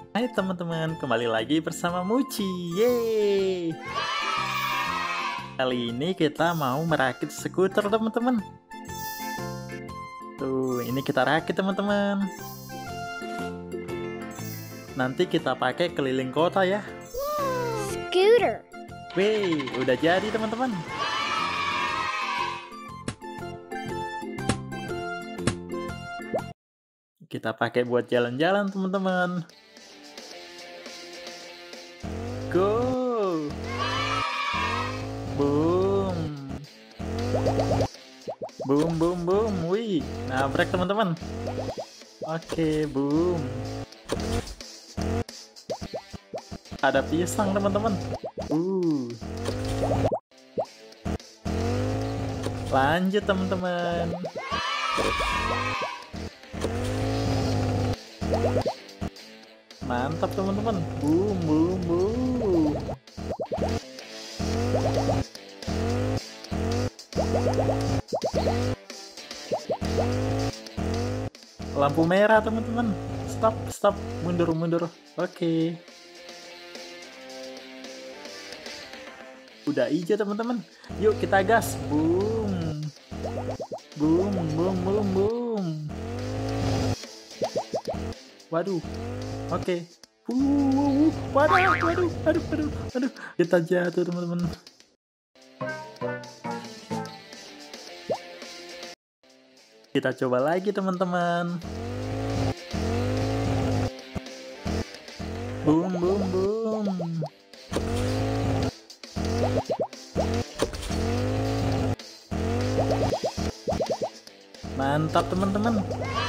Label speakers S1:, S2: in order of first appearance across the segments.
S1: Hai teman-teman, kembali lagi bersama Muci. Yeay! Kali ini kita mau merakit skuter teman-teman. Tuh, ini kita rakit teman-teman. Nanti kita pakai keliling kota ya.
S2: Scooter.
S1: Wih, udah jadi teman-teman. Kita pakai buat jalan-jalan teman-teman. Go! Boom! Boom, boom, boom. Wih, nabrak teman-teman. Oke, boom. Ada pisang teman-teman. Lanjut teman-teman. Mantap teman-teman. Boom, boom, boom. Lampu merah teman-teman. Stop, stop. Mundur, mundur. Oke. Udah hijau teman-teman. Yuk kita gas. Boom. Boom, boom, boom, boom. Waduh. Oke. Waduh, waduh, aduh, aduh, aduh. Kita jatuh teman-teman. Kita coba lagi teman-teman. Boom, boom, boom. Mantap teman-teman.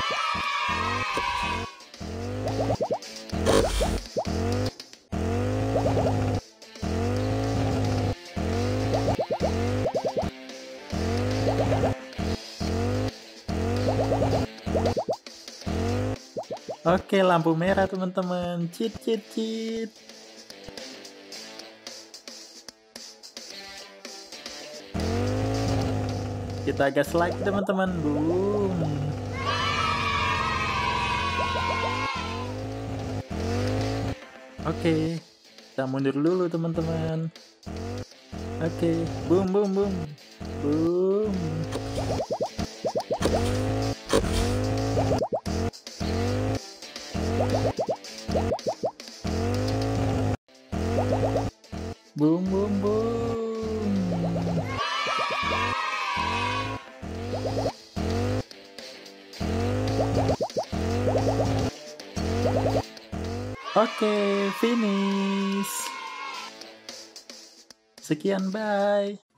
S1: Oke, lampu merah teman-teman. Cit, cit, cit. Kita gas lagi teman-teman. Boom. Oke, kita mundur dulu teman-teman. Oke, boom, boom, boom. Boom. Boom, boom, boom. Oke, finish. Sekian, bye.